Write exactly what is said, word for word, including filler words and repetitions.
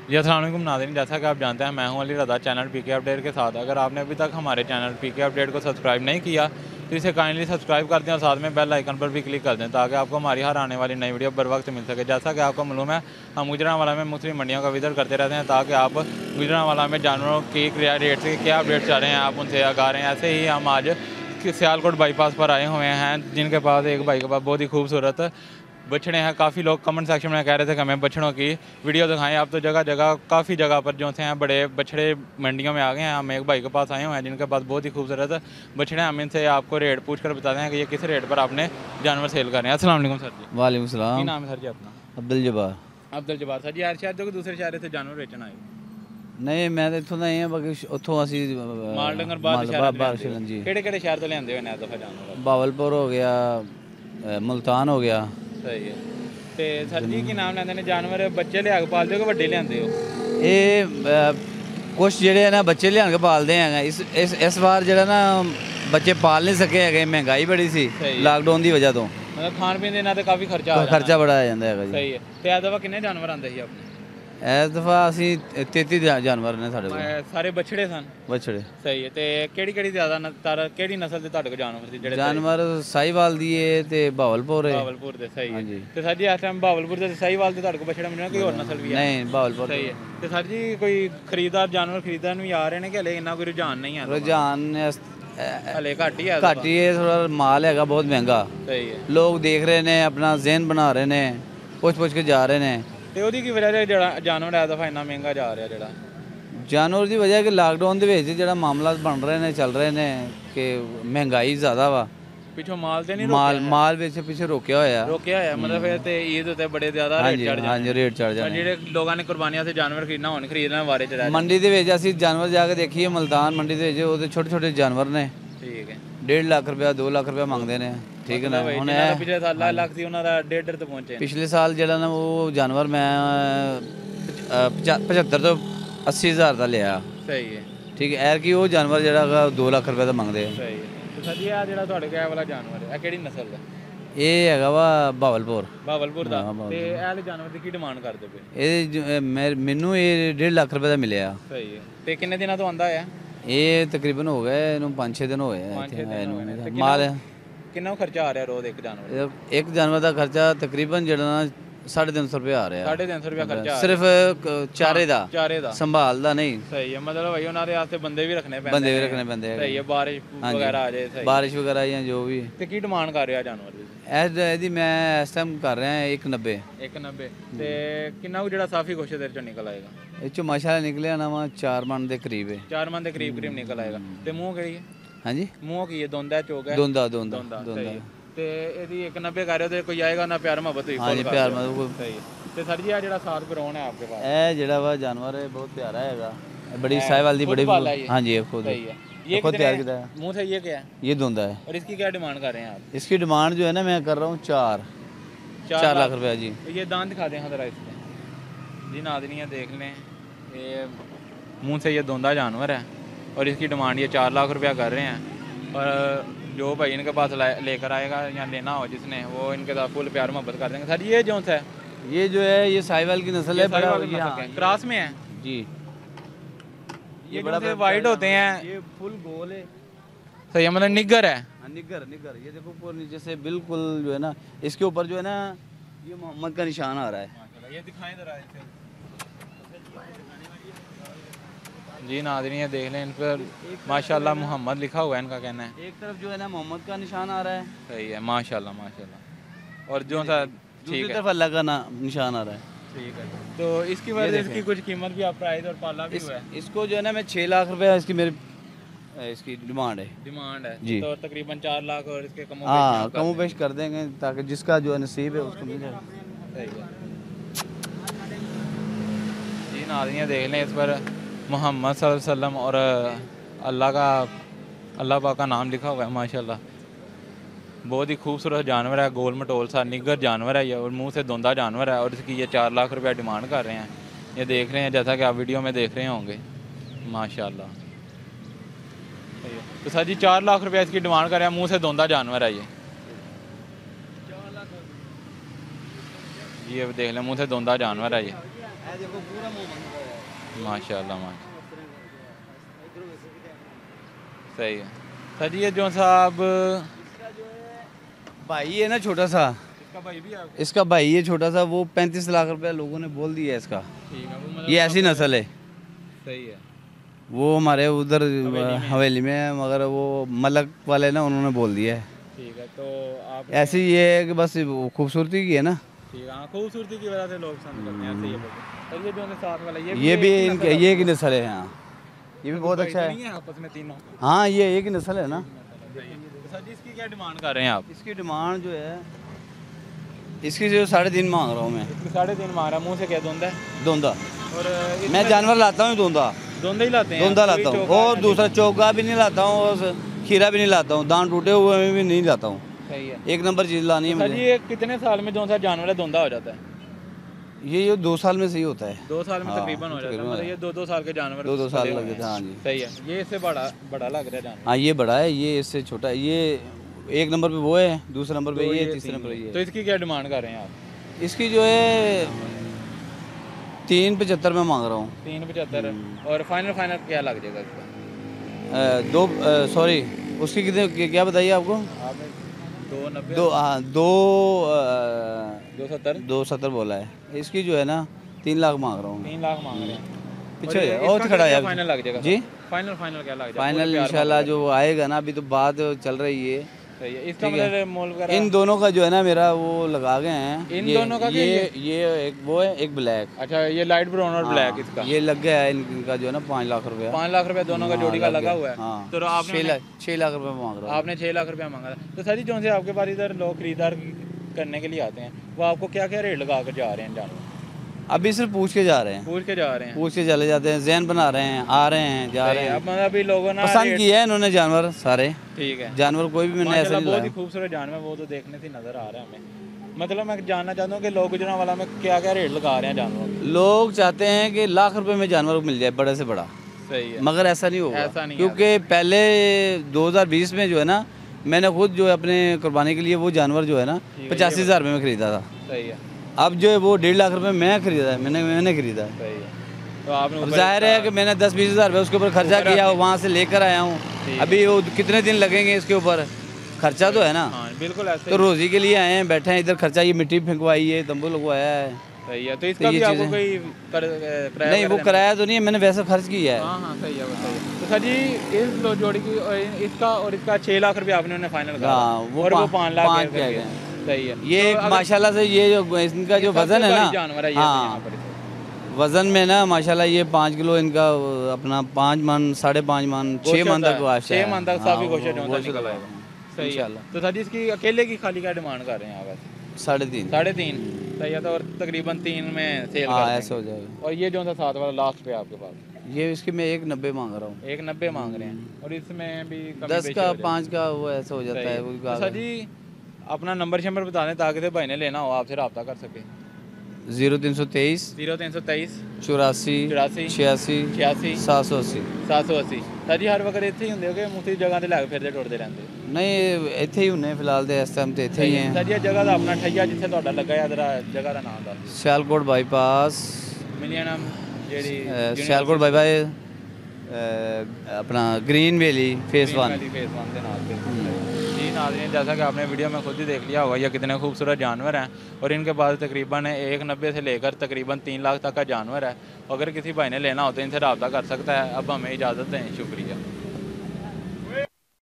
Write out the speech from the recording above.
जी अस्सलाम वालेकुम नाज़रीन, जैसा कि आप जानते हैं मैं हूं Ali Raza channel PK update के साथ। अगर आपने अभी तक हमारे चैनल पीके अपडेट को सब्सक्राइब नहीं किया तो इसे काइंडली सब्सक्राइब कर दें और साथ में बेल आइकन पर भी क्लिक कर दें ताकि आपको हमारी हर आने वाली नई वीडियो बर वक्त मिल सके। जैसा कि आपको मालूम है हम गुजरांवाला में मुख्तलिफ मंडियों का विजिट करते रहते हैं ताकि आप गुजरांवाला में जानवरों की रेट से क्या अपडेट चाह रहे हैं आप उनसे आगा रहे हैं। ऐसे ही हम आज सियालकोट बाईपास पर आए हुए हैं जिनके पास एक भाई के पास बहुत ही खूबसूरत बछड़े हैं। काफ़ी लोग कमेंट सेक्शन में कह रहे थे कि हमें बछड़ों की वीडियो दिखाएं। आप तो जगह जगह काफ़ी जगह पर जो हैं बड़े बछड़े मंडियों में आ गए हैं। हम एक भाई के पास आए हुए हैं जिनके पास बहुत ही खूबसूरत बछड़े हैं। हम इनसे आपको रेट पूछ कर बताते हैं कि ये किस रेट पर आपने जानवर सेल कर रहे हैं। अस्सलाम वालेकुम सर जी। वालेकुम सलाम। ਕੀ ਨਾਮ ਹੈ ਸਰ ਜੀ ਆਪਣਾ? अब्दुल जब्बार। ਅਬਦੁਲ ਜਬਾਰ ਸਰ ਜੀ ਯਾਰ ਸ਼ਾਇਦ ਜੋ ਦੂਸਰੇ ਸ਼ਹਿਰ से जानवर ਵੇਚਣ ਆਏ ਨਹੀਂ ਮੈਂ ਤਾਂ ਇੱਥੋਂ ਦਾ ਹੀ ਹਾਂ ਬਾਕੀ ਉੱਥੋਂ ਅਸੀਂ ਮਾਲ ਡੰਗਰ ਬਾਹਰ ਸ਼ਹਿਰ ਬਾਹਰ ਸ਼ਹਿਰ ਜੀ ਕਿਹੜੇ ਕਿਹੜੇ ਸ਼ਹਿਰ ਤੋਂ ਲਿਆਂਦੇ ਹੋਏ ਨੇ ਦਫਾ ਜਾਨਵਰ? ਬਾਵਲਪੁਰ ਹੋ ਗਿਆ, ਮੁਲਤਾਨ ਹੋ ਗਿਆ। ਸਹੀ ਹੈ। ਤੇ ਸਰ ਜੀ ਕੀ ਨਾਮ ਲੈਂਦੇ ਨੇ ਜਾਨਵਰ? ਬੱਚੇ ਲਿਆ ਕੇ ਪਾਲਦੇ ਹੋ ਕਿ ਵੱਡੇ ਲਿਆਂਦੇ ਹੋ? ਇਹ ਕੁਛ ਜਿਹੜੇ ਨਾ ਬੱਚੇ ਲਿਆਣ ਕੇ ਪਾਲਦੇ ਹੈਗੇ। ਇਸ ਇਸ ਇਸ ਵਾਰ ਜਿਹੜਾ ਨਾ ਬੱਚੇ ਪਾਲ ਨਹੀਂ ਸਕੇ ਹੈਗੇ, ਮਹਿੰਗਾਈ ਬੜੀ ਸੀ ਲਾਕਡਾਊਨ ਦੀ ਵਜ੍ਹਾ ਤੋਂ। ਮਤਲਬ ਖਾਣ ਪੀਣ ਦੇ ਇਹਨਾਂ ਤੇ ਕਾਫੀ ਖਰਚਾ ਆ ਜਾਂਦਾ। ਖਰਚਾ ਬੜਾ ਆ ਜਾਂਦਾ ਹੈਗਾ ਜੀ। ਸਹੀ ਹੈ। ਤੇ ਇਸ ਦਫਾ ਕਿੰਨੇ ਜਾਨਵਰ ਆਂਦੇ ਸੀ ਆਪਣੇ? ਇਸ ਦਫਾ ਅਸੀਂ ਤੇਤੀ ਜਾਨਵਰ ਨੇ ਸਾਡੇ ਕੋਲ। ਸਾਰੇ ਬਛੜੇ ਸਨ? ਬਛੜੇ। ਸਹੀ ਹੈ। ਤੇ ਕਿਹੜੀ ਕਿਹੜੀ ਜ਼ਿਆਦਾ ਨਸਲ ਕਿਹੜੀ ਨਸਲ ਦੇ ਤੁਹਾਡੇ ਕੋਲ ਜਾਨਵਰ ਸੀ ਜਿਹੜੇ? ਜਾਨਵਰ ਸਾਹੀਵਾਲ ਦੀ ਏ ਤੇ ਬਾਵਲਪੁਰ ਏ। ਬਾਵਲਪੁਰ ਦੇ। ਸਹੀ ਹੈ। ਤੇ ਸਰ ਜੀ ਇਸ ਟਾਈਮ ਬਾਵਲਪੁਰ ਦੇ ਸਾਹੀਵਾਲ ਦੇ ਤੁਹਾਡੇ ਕੋਲ ਬਛੜਾ ਮਿਲਣਾ ਕੋਈ ਹੋਰ ਨਸਲ ਵੀ ਹੈ? ਨਹੀਂ ਬਾਵਲਪੁਰ। ਸਹੀ ਹੈ। ਤੇ ਸਰ ਜੀ ਕੋਈ ਖਰੀਦਦਾਰ ਜਾਨਵਰ ਖਰੀਦਣ ਨੂੰ ਆ ਰਹੇ ਨੇ ਕਿ ਹਲੇ ਇੰਨਾ ਕੋਈ ਰੁਝਾਨ ਨਹੀਂ ਹੈ? ਰੁਝਾਨ ਹਲੇ ਘੱਟ ਹੀ ਹੈ। ਘੱਟ ਹੀ ਹੈ ਥੋੜਾ। ਮਾਲ ਹੈਗਾ ਬਹੁਤ ਮਹਿੰਗਾ। ਸਹੀ ਹੈ। ਲੋਕ ਦੇਖ ਰਹੇ ਨੇ, ਆਪਣਾ ਜ਼ਹਿਨ ਬਣਾ ਰਹੇ ਨੇ, ਪੁੱਛ ਪੁੱਛ ਕੇ ਜਾ ਰਹੇ ਨੇ। ਤੇ ਉਹਦੀ ਕੀ ਵਜ੍ਹਾ ਹੈ ਜਿਹੜਾ ਜਾਨਵਰ ਇਸ ਦਫਾ ਇੰਨਾ ਮਹਿੰਗਾ ਜਾ ਰਿਹਾ? ਜਿਹੜਾ ਜਾਨਵਰ ਦੀ ਵਜ੍ਹਾ ਕਿ ਲਾਕਡਾਊਨ ਦੇ ਵਿੱਚ ਜਿਹੜਾ ਮਾਮਲਾ ਬਣ ਰਹੇ ਨੇ ਚੱਲ ਰਹੇ ਨੇ ਕਿ ਮਹਿੰਗਾਈ ਜ਼ਿਆਦਾ ਵਾ। ਪਿੱਛੋਂ ਮਾਲ ਤੇ ਨਹੀਂ ਮਾਲ ਮਾਲ ਵਿੱਚ ਪਿੱਛੇ ਰੋਕਿਆ ਹੋਇਆ ਰੋਕਿਆ ਹੋਇਆ ਮਤਲਬ ਫਿਰ ਤੇ ਈਦ ਉੱਤੇ ਬੜੇ ਜ਼ਿਆਦਾ ਰੇਟ ਚੜ ਜਾਂਦੇ। ਹਾਂਜੀ ਰੇਟ ਚੜ ਜਾਂਦੇ। ਜਿਹੜੇ ਲੋਕਾਂ ਨੇ ਕੁਰਬਾਨੀਆਂ ਤੇ ਜਾਨਵਰ ਖਰੀਦਣਾ ਹੋਣ ਖਰੀਦਣ ਬਾਰੇ ਚ ਰਹਿ ਮੰਡੀ ਦੇ ਵਿੱਚ ਅਸੀਂ ਜਾਨਵਰ ਜਾ ਕੇ ਦੇਖੀਏ ਮੁਲਤਾਨ ਮੰਡੀ ਦੇ ਵਿੱਚ ਉਹਦੇ ਛੋਟੇ ਛੋਟੇ ਜਾਨਵਰ ਨੇ। ਠੀਕ ਹੈ। ਡੇਢ ਲੱਖ ਰੁਪਇਆ ਦੋ ਲੱਖ ਰੁਪਇਆ ਮੰਗਦੇ ਨੇ। ਠੀਕ ਹੈ ਨਾ। ਹੁਣ ਪਿਛਲੇ ਸਾਲ ਲੱਖ ਸੀ ਉਹਨਾਂ ਦਾ ਡੇਢ ਡੇਢ ਤੇ ਪਹੁੰਚੇ। ਪਿਛਲੇ ਸਾਲ ਜਿਹੜਾ ਨਾ ਉਹ ਜਾਨਵਰ ਮੈਂ ਪਝੱਤਰ ਤੋਂ ਅੱਸੀ ਹਜ਼ਾਰ ਦਾ ਲਿਆ। ਸਹੀ ਹੈ। ਠੀਕ ਹੈ। ਐਰ ਕੀ ਉਹ ਜਾਨਵਰ ਜਿਹੜਾ ਦੋ ਲੱਖ ਰੁਪਏ ਦਾ ਮੰਗਦੇ ਆ। ਸਹੀ ਹੈ। ਤੇ ਸਰ ਜੀ ਆ ਜਿਹੜਾ ਤੁਹਾਡੇ ਕੋਲ ਇਹ ਵਾਲਾ ਜਾਨਵਰ ਹੈ ਇਹ ਕਿਹੜੀ ਨਸਲ ਦਾ? ਇਹ ਹੈਗਾ ਵਾ ਬਾਵਲਪੁਰ। ਬਾਵਲਪੁਰ ਦਾ। ਤੇ ਇਹ ਵਾਲੇ ਜਾਨਵਰ ਦੀ ਕੀ ਡਿਮਾਂਡ ਕਰਦੇ ਪਏ? ਇਹ ਮੈਨੂੰ ਇਹ ਡੇਢ ਲੱਖ ਰੁਪਏ ਦਾ ਮਿਲਿਆ। ਸਹੀ ਹੈ। ਤੇ ਕਿੰਨੇ ਦਿਨਾਂ ਤੋਂ ਆਂਦਾ ਹੈ? ਇਹ ਤਕਰੀਬਨ ਹੋ ਗਏ ਇਹਨੂੰ ਪੰਜ ਛੇ ਦਿਨ ਹੋਏ ਆ ਇੱਥੇ ਮਾਲ। ਕਿੰਨਾ ਖਰਚਾ ਆ ਰਿਹਾ ਰੋਜ਼ ਇੱਕ ਜਾਨਵਰ? ਇੱਕ ਜਾਨਵਰ ਦਾ ਖਰਚਾ ਤਕਰੀਬਨ ਜਿਹੜਾ ਨਾ ਸਾਢੇ ਤਿੰਨ ਸੌ ਰੁਪਇਆ ਆ ਰਿਹਾ। ਸਾਢੇ ਤਿੰਨ ਸੌ ਰੁਪਇਆ ਖਰਚਾ ਸਿਰਫ ਚਾਰੇ ਦਾ? ਚਾਰੇ ਦਾ। ਸੰਭਾਲ ਦਾ ਨਹੀਂ। ਸਹੀ ਹੈ। ਮਤਲਬ ਭਾਈ ਉਹਨਾਂ ਦੇ ਵਾਸਤੇ ਬੰਦੇ ਵੀ ਰੱਖਣੇ ਪੈਂਦੇ। ਬੰਦੇ ਵੀ ਰੱਖਣੇ ਪੈਂਦੇ ਆ। ਸਹੀ ਹੈ। ਬਾਰਿਸ਼ ਵਗੈਰਾ ਆ ਜਾਏ। ਸਹੀ ਬਾਰਿਸ਼ ਵਗੈਰਾ ਜਾਂ ਜੋ ਵੀ। ਤੇ ਕੀ ਡਿਮਾਂਡ ਕਰ ਰਿਹਾ ਜਾਨਵਰ ਦੀ? ਐਸ ਇਹਦੀ ਮੈਂ ਇਸ ਟਾਈਮ ਕਰ ਰਿਹਾ ਇੱਕ ਨੱਬੇ। ਇੱਕ ਨੱਬੇ। ਤੇ ਕਿੰਨਾ ਕੁ ਜਿਹੜਾ ਸਾਫੀ ਕੁਛ ਦੇਰ ਚੋਂ ਨਿਕਲ ਆਏਗਾ? ਇਹ ਚੋਂ ਮਾਸ਼ਾਅੱਲਾ ਨਿਕਲਿਆ ਨਾ ਵਾ ਚਾਰ ਮਣ ਦੇ ਕਰੀਬ ਹੈ। ਚਾਰ ਮਣ ਦੇ ਕਰੀਬ ਕਰੀਬ ਨਿਕਲ ਆਏਗਾ। ਤੇ ਮੂੰਹ ਕਿਹੜੀ ਹੈ? ਹਾਂਜੀ ਮੂੰਹ ਕੀ ਹੈ? ਦੋਂਦਾ ਚੋਕ ਹੈ? ਦੋਂਦਾ ਦੋਂਦਾ ਦੋਂਦਾ। ਤੇ ਇਹਦੀ ਇੱਕ ਨੱਬੇ ਕਰ ਰਹੇ ਹੋ ਤੇ ਕੋਈ ਆਏਗਾ ਨਾ ਪਿਆਰ ਮੁਹੱਬਤ ਹੋਈ? ਹਾਂਜੀ ਪਿਆਰ ਮੁਹੱਬਤ। ਸਹੀ ਹੈ। ਤੇ ਸਰ ਜੀ ਆ ਜਿਹੜਾ ਸਾਤ ਕਰੋਨ ਹੈ ਆਪਕੇ ਪਾਸ ਇਹ ਜਿਹੜਾ ਵਾ ਜਾਨਵਰ ਹੈ ਬਹੁਤ ਪਿਆਰਾ ਹੈਗਾ। बड़ी साहिवाल दी बड़ी। हाँ जी खुद ये खुद तैयार किया है। मुंह से ये क्या है? ये धुंधा है। और इसकी क्या डिमांड कर रहे हैं आप? इसकी डिमांड जो है ना मैं कर रहा हूँ चार चार लाख रुपया जी। ये दांत दिखा दें जरा इसके जी नाज़रीन देख लें। ये मुंह से ये धुंधा जानवर है और इसकी डिमांड ये चार लाख रुपया कर रहे हैं। और जो भाई इनके पास लेकर आएगा या लेना हो जिसने वो इनके साथ फुल प्यार मोहब्बत कर देंगे। सर ये जो है ये जो है ये साहिवाल की नस्ल है। क्रॉस में है जी। ये बड़ा वाइट होते हैं। ये फुल गोल है। सही है। मतलब निगर है। निगर निगर। ये देखो ऊपर नीचे से बिल्कुल जो है ना इसके ऊपर जो है ना ये मोहम्मद का निशान आ रहा है। ये दिखाएं जरा जी नाज़रीन देख लें इन पर माशाल्लाह मोहम्मद लिखा हुआ है इनका कहना है। एक तरफ जो है ना मोहम्मद का निशान आ रहा है। सही है माशाल्लाह माशाल्लाह। और जो सा दूसरी तरफ अल्लाह का निशान आ रहा है। ठीक है। तो इसकी वजह से इसकी कुछ कीमत भी आप प्राइस और पाला भी इस, हुआ है? इसको जो है ना मैं छः लाख रुपया इसकी मेरी इसकी डिमांड है। डिमांड है जी। तो तकरीबन चार लाख और इसके कमो हाँ कमो पेश कर देंगे ताकि जिसका जो है नसीब है उसको मिल जाए। सही है जी नाज़रीन देख लें इस पर मोहम्मद सल्लल्लाहु अलैहि वसल्लम और अल्लाह का अल्लाह पाक का नाम लिखा हुआ है माशाल्लाह। बहुत ही खूबसूरत जानवर है। गोल मटोल सा निगर जानवर है ये और मुंह से धुंधा जानवर है और इसकी ये चार लाख रुपया डिमांड कर रहे हैं। ये देख रहे हैं जैसा कि आप वीडियो में देख रहे होंगे माशाल्लाह। तो सर जी चार लाख रुपया इसकी डिमांड कर रहे हैं। मुंह से धुंधा जानवर है ये। ये देख लें मुंह से धुंधा जानवर है ये। देखो पूरा मुंह बंद है माशाल्लाह माशा सही है। सर जी ये जो साहब भाई है ना छोटा सा, इसका भाई भी है आपका? इसका भाई है छोटा सा, वो पैंतीस लाख रुपए लोगों ने बोल दिया है इसका। ठीक है, वो मतलब ये ऐसी नस्ल है, सही है। वो हमारे उधर में। हवेली में है, मगर वो मलक वाले ना उन्होंने बोल दिया है। ठीक है, तो आप ऐसी ये है कि बस वो खूबसूरती की है ना, ठीक है, हाँ खूबसूरती की वजह से लोग पसंद करते हैं ऐसे ये बोलते हैं। और ये जो है साथ वाला ये ये भी एक ही इनके नस्ल ये की नस्ल है। हाँ ये भी बहुत अच्छा नहीं है। है आपस में तीनों। हाँ ये एक ही नस्ल है ना। तो सर जी इसकी क्या डिमांड कर रहे हैं आप? इसकी डिमांड जो है, इसकी जो साढ़े तीन मांग रहा हूँ मैं। इसकी साढ़े तीन मांग रहा है, मुँह से क्या धुंधा है? धोंदा, और मैं जानवर लाता हूँ धोंदा, धुंधा ही लाते हैं? धोंदा लाता हूँ, और दूसरा चौका भी नहीं लाता हूँ, और खीरा भी नहीं लाता हूँ, दांत टूटे हुए में भी नहीं लाता हूँ। सही है। एक नंबर चीज़ लानी है सर जी मुझे। ये कितने साल में जो सा जानवर है धुंधा हो जाता है? ये ये दो साल में सही होता है। दो साल में हाँ, तकरीबन हो जाता है, तकरीबन मतलब ये दो दो साल के जानवर दो दो साल पले लग हुए जाते हैं। हैं। हाँ जी सही है, ये इससे बड़ा बड़ा लग रहा है जानवर। हाँ ये बड़ा है, ये इससे छोटा है। ये एक नंबर पे वो है, दूसरे नंबर पे तो ये, ये तीसरे नंबर पे ये। तो इसकी क्या डिमांड कर रहे हैं आप? इसकी जो है तीन पचहत्तर में मांग रहा हूँ। तीन पचहत्तर और फाइनल फाइनल क्या लग जाएगा इसका? अ, दो सॉरी उसकी कितने क्या बताइए आपको? आपने दो नब्बे दो हाँ दो दो सत्तर दो सत्तर बोला है। इसकी जो है ना तीन लाख मांग रहा हूँ। तीन लाख मांग रहे हैं। पीछे और है, इसका और क्या खड़ा है फाइनल लग जाएगा जी। फाइनल फाइनल क्या लग जाएगा? फाइनल इंशाल्लाह जो आएगा ना, अभी तो बात चल रही है। सही है, इसका ठीक है। मतलब मोल वगैरह इन दोनों का जो है ना मेरा वो लगा गए हैं। इन ये, दोनों का क्या ये ये? ये एक वो है, एक ब्लैक। अच्छा ये लाइट ब्राउन और ब्लैक इसका ये लग गया है इनका जो है ना पाँच लाख रुपया। पाँच लाख रुपए दोनों का हाँ, जोड़ी का लग लगा गया। हुआ है। हाँ। तो आपने छः लाख छः लाख रुपये मांग रहा हूँ। आपने छः लाख रुपया मांगा था। तो सर जी जो से आपके पास इधर लोग खरीदार करने के लिए आते हैं, वो आपको क्या क्या रेट लगा कर जा रहे हैं जानवर? अभी सिर्फ पूछ के जा रहे हैं, पूछ के जा रहे हैं? पूछ के चले जाते हैं, जहन बना रहे हैं, आ रहे हैं, जा रहे हैं। अब मतलब अभी लोगों ने पसंद किया है इन्होंने जानवर सारे। ठीक है, जानवर कोई भी मैंने ऐसा माशाल्लाह नहीं बहुत ही लाया। खूबसूरत जानवर, वो तो देखने से नज़र आ रहा है हमें। मतलब मैं जानना चाहता हूँ कि लोग गुजरांवाला में क्या क्या रेट लगा रहे हैं जानवरों के? लोग चाहते हैं कि लाख रुपए में जानवर मिल जाए, बड़े से बड़ा, सही है, मगर ऐसा नहीं होगा। ऐसा नहीं है। क्योंकि पहले दो हज़ार बीस में जो है ना, मैंने खुद जो है अपने कुर्बानी के लिए वो जानवर जो है ना ठीक है, पचासी ये हज़ार रुपये में खरीदा था। सही है, अब जो है वो डेढ़ लाख रुपए मैं खरीदा है, मैंने मैंने खरीदा है। सही है। तो आपने अब ऊपर जाहिर है कि मैंने दस बीस हज़ार रुपये उसके ऊपर खर्चा ऊपर किया, आपने- वहाँ से लेकर आया हूँ। ठीक अभी वो कितने दिन लगेंगे इसके ऊपर, खर्चा तो है ना। हाँ बिल्कुल ऐसे तो ही। रोज़ी के लिए आए हैं, बैठे हैं इधर, खर्चा ये मिट्टी फेंकवाई है, तंबू लगवाया है। सही है, तो इसका ये भी आपको चीज़ें- कोई कर- किराया नहीं वो वगैरह देना? किराया तो नहीं है, मैंने वैसे खर्च किया है। हाँ हाँ सही है, वो सही है। तो सर जी इस दो जोड़ी की और इसका और इसका छः लाख रुपये आपने उन्हें फाइनल करा हाँ, वो और वो पा- पाँच लाख पाँच करके। कह गए। सही है, ये तो एक अगर- माशाल्लाह से ये जो इनका जो ये वजन सबसे है बड़ी ना, जानवर है ये तो हाँ यहाँ पर इसे। वजन में ना माशाल्लाह ये पाँच किलो इनका अपना पाँच मन साढ़े पाँच मन छः गोश्त मन तक होता है। आशा है। छः मन तक हाँ, काफी गोश्त वो- जो होता गोश्त निकल लगा आएगा। है। सही है। इंशाल्लाह। तो सर जी इसकी अकेले की खाली का डिमांड कर रहे हैं आप वैसे? साढ़े तीन। साढ़े तीन सही है, तो और तकरीबन तीन में सेल हाँ कर ऐसे देंगे। हो जाएगा। और ये जो सा सात वाला लास्ट पे आपके पास ये इसकी मैं एक नब्बे मांग रहा हूँ। एक नब्बे मांग रहे हैं, और इसमें भी कमी दस पेशी का हो जाएगी। पाँच का वो ऐसा हो जाता सही है। है। कोई तो सर जी अपना नंबर शंबर बता दें ताकि से भाई ने लेना हो आपसे रब्ता कर सके। जीरो तीन सौ तेईस जीरो तीन सौ तेईस चौरासी चौरासी छियासी छियासी सात सौ अस्सी। सੱਤ ਸੌ अस्सी। सर जी हर वक्त ਇੱਥੇ ਹੀ ਹੁੰਦੇ ਹੋ ਕਿ ਮੁਖਤਲਿਫ ਜਗ੍ਹਾ ਤੇ ਲੈ ਕੇ ਫਿਰਦੇ ਟੁਰਦੇ ਰਹਿੰਦੇ? नहीं ਇੱਥੇ ਹੀ ਹੁੰਨੇ ਫਿਲਹਾਲ ਤੇ ਇਸ ਟਾਈਮ ਤੇ ਇੱਥੇ ਹੀ ਸਰ ਹੈ। ਜੀ ਇਹ ਜਗ੍ਹਾ ਦਾ ਆਪਣਾ ਠਈਆ ਜਿੱਥੇ ਤੁਹਾਡਾ ਲੱਗਾ ਹੈ ਜਰਾ ਜਗ੍ਹਾ ਦਾ ਨਾਮ ਦੱਸ ਸਿਆਲਕੋਟ ਬਾਈਪਾਸ, ਮਿਲੀਅਨਮ ਜਿਹੜੀ ਅ, ਸਿਆਲਕੋਟ ਬਾਈਪਾਸ अपना green valley phase one. Phase one के नाम पे। जी नाज़रीन जैसा कि आपने वीडियो में खुद ही देख लिया होगा ये कितने खूबसूरत जानवर हैं, और इनके पास तकरीबन एक नब्बे से लेकर तकरीबन तीन लाख तक का जानवर है। अगर किसी भाई ने लेना हो तो इनसे रब्ता कर सकता है। अब हमें इजाज़त दें, शुक्रिया।